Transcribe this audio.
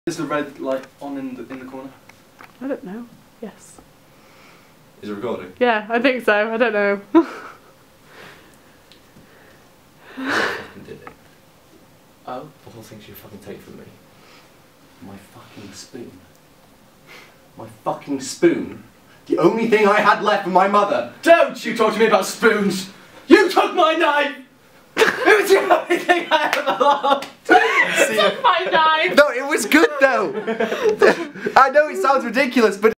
Is the red light on in the corner? I don't know. Yes. Is it recording? Yeah, I think so. I don't know. I fucking did it. Oh? The whole thing you fucking take from me. My fucking spoon. My fucking spoon. The only thing I had left from my mother. Don't you talk to me about spoons! You took my knife! It was the only thing I ever loved! Took my knife! No, it was good though! I know it sounds ridiculous, but